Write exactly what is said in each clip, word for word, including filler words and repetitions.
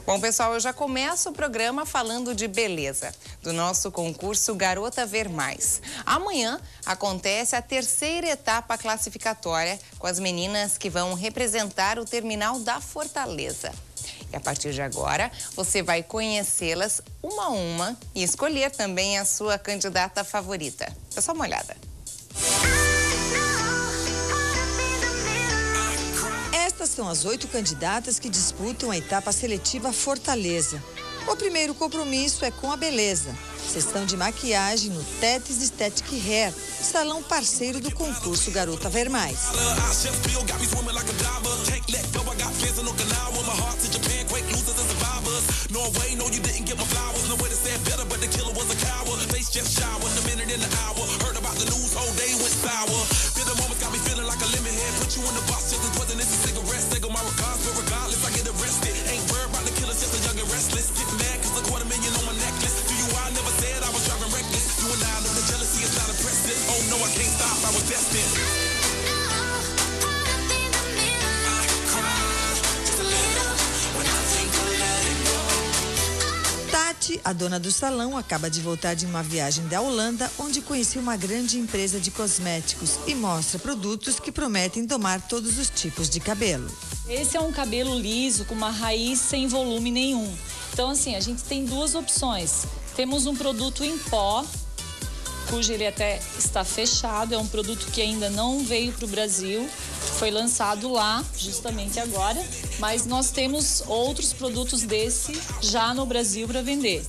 Bom, pessoal, eu já começo o programa falando de beleza, do nosso concurso Garota Ver Mais. Amanhã acontece a terceira etapa classificatória com as meninas que vão representar o terminal da Fortaleza. E a partir de agora, você vai conhecê-las uma a uma e escolher também a sua candidata favorita. Dá só uma olhada. Estas são as oito candidatas que disputam a etapa seletiva Fortaleza. O primeiro compromisso é com a beleza. Sessão de maquiagem no Tetis Aesthetic Hair, salão parceiro do concurso Garota Ver Mais. Tati, a dona do salão, acaba de voltar de uma viagem da Holanda, onde conheceu uma grande empresa de cosméticos e mostra produtos que prometem domar todos os tipos de cabelo. Esse é um cabelo liso com uma raiz sem volume nenhum. Então, assim, a gente tem duas opções. Temos um produto em pó, cujo ele até está fechado, é um produto que ainda não veio para o Brasil, foi lançado lá justamente agora, mas nós temos outros produtos desse já no Brasil para vender.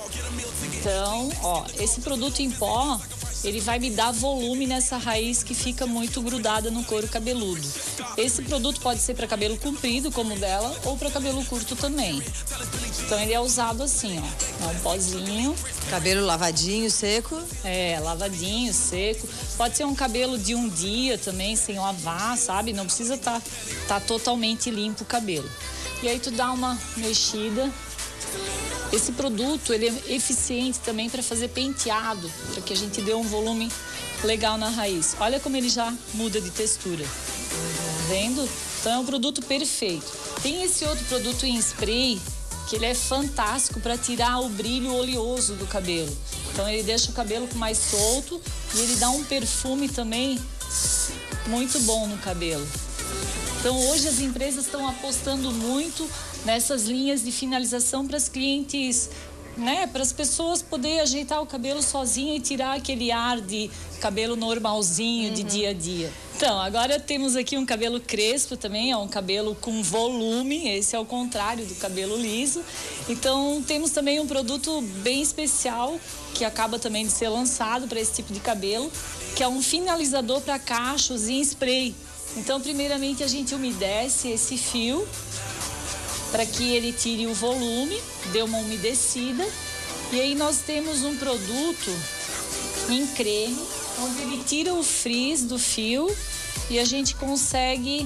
Então, ó, esse produto em pó, ele vai me dar volume nessa raiz que fica muito grudada no couro cabeludo. Esse produto pode ser para cabelo comprido, como o dela, ou para cabelo curto também. Então ele é usado assim, ó, é um pozinho. Cabelo lavadinho, seco? É, lavadinho, seco. Pode ser um cabelo de um dia também, sem lavar, sabe? Não precisa estar tá, tá totalmente limpo o cabelo. E aí tu dá uma mexida. Esse produto, ele é eficiente também para fazer penteado, para que a gente dê um volume legal na raiz. Olha como ele já muda de textura. Tá vendo? Então é um produto perfeito. Tem esse outro produto em spray, que ele é fantástico para tirar o brilho oleoso do cabelo. Então ele deixa o cabelo mais solto e ele dá um perfume também muito bom no cabelo. Então hoje as empresas estão apostando muito nessas linhas de finalização para as clientes, né, para as pessoas poderem ajeitar o cabelo sozinha e tirar aquele ar de cabelo normalzinho, uhum, de dia a dia. Então, agora temos aqui um cabelo crespo também, é um cabelo com volume, esse é o contrário do cabelo liso. Então, temos também um produto bem especial, que acaba também de ser lançado para esse tipo de cabelo, que é um finalizador para cachos em spray. Então, primeiramente, a gente umedece esse fio, para que ele tire o volume, dê uma umedecida. E aí nós temos um produto em creme, onde ele tira o frizz do fio e a gente consegue...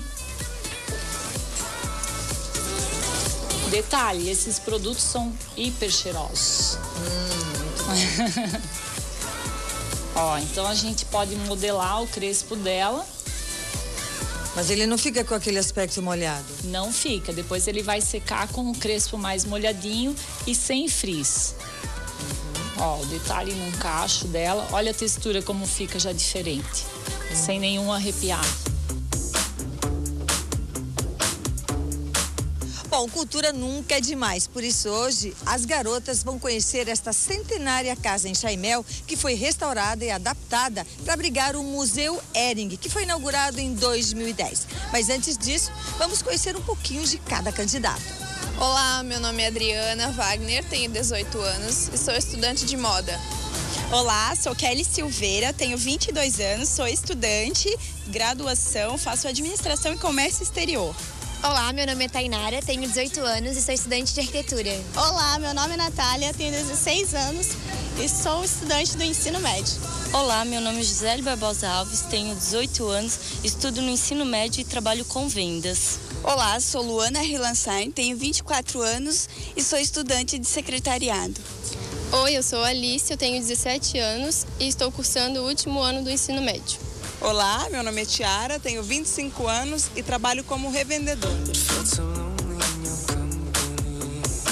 Detalhe, esses produtos são hiper cheirosos. Hum, Ó, então a gente pode modelar o crespo dela. Mas ele não fica com aquele aspecto molhado? Não fica. Depois ele vai secar com o crespo mais molhadinho e sem frizz. Uhum. Ó, o detalhe num cacho dela. Olha a textura como fica já diferente. Uhum. Sem nenhum arrepiado. Bom, cultura nunca é demais, por isso hoje as garotas vão conhecer esta centenária casa em Chaimel, que foi restaurada e adaptada para abrigar o Museu Hering, que foi inaugurado em dois mil e dez. Mas antes disso, vamos conhecer um pouquinho de cada candidato. Olá, meu nome é Adriana Wagner, tenho dezoito anos e sou estudante de moda. Olá, sou Kelly Silveira, tenho vinte e dois anos, sou estudante, graduação, faço administração e comércio exterior. Olá, meu nome é Tainara, tenho dezoito anos e sou estudante de arquitetura. Olá, meu nome é Natália, tenho dezesseis anos e sou estudante do ensino médio. Olá, meu nome é Gisele Barbosa Alves, tenho dezoito anos, estudo no ensino médio e trabalho com vendas. Olá, sou Luana Rilansain, tenho vinte e quatro anos e sou estudante de secretariado. Oi, eu sou Alice, eu tenho dezessete anos e estou cursando o último ano do ensino médio. Olá, meu nome é Tiara, tenho vinte e cinco anos e trabalho como revendedora.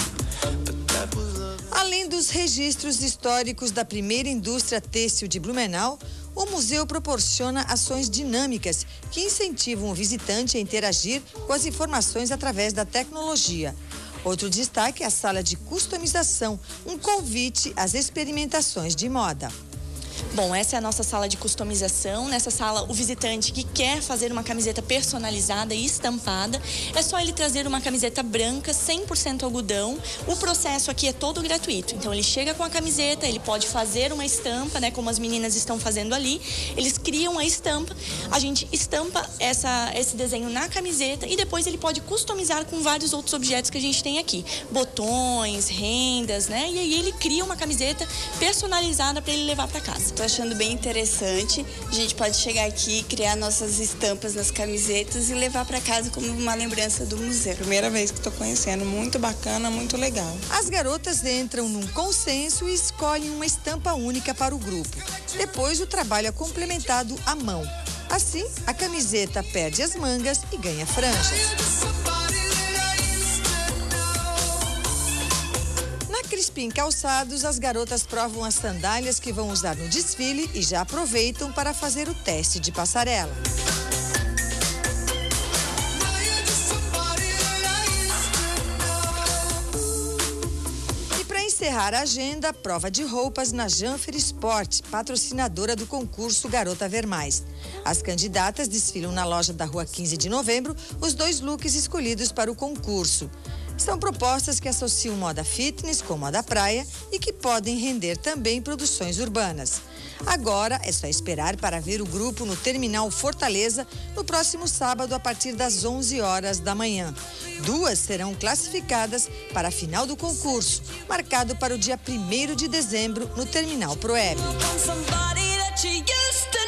Além dos registros históricos da primeira indústria têxtil de Blumenau, o museu proporciona ações dinâmicas que incentivam o visitante a interagir com as informações através da tecnologia. Outro destaque é a sala de customização, um convite às experimentações de moda. Bom, essa é a nossa sala de customização. Nessa sala, o visitante que quer fazer uma camiseta personalizada e estampada, é só ele trazer uma camiseta branca, cem por cento algodão. O processo aqui é todo gratuito. Então, ele chega com a camiseta, ele pode fazer uma estampa, né, como as meninas estão fazendo ali. Eles criam a estampa, a gente estampa essa, esse desenho na camiseta e depois ele pode customizar com vários outros objetos que a gente tem aqui. Botões, rendas, né? E aí ele cria uma camiseta personalizada para ele levar para casa. Estou achando bem interessante. A gente pode chegar aqui, criar nossas estampas nas camisetas e levar para casa como uma lembrança do museu. Primeira vez que estou conhecendo, muito bacana, muito legal. As garotas entram num consenso e escolhem uma estampa única para o grupo. Depois, o trabalho é complementado à mão. Assim, a camiseta perde as mangas e ganha franjas. Crispim Calçados, as garotas provam as sandálias que vão usar no desfile e já aproveitam para fazer o teste de passarela. E para encerrar a agenda, prova de roupas na Janfer Sport, patrocinadora do concurso Garota Ver Mais. As candidatas desfilam na loja da Rua quinze de Novembro os dois looks escolhidos para o concurso. São propostas que associam moda fitness com moda praia e que podem render também produções urbanas. Agora é só esperar para ver o grupo no Terminal Fortaleza no próximo sábado a partir das onze horas da manhã. Duas serão classificadas para a final do concurso, marcado para o dia primeiro de dezembro no Terminal Proeb.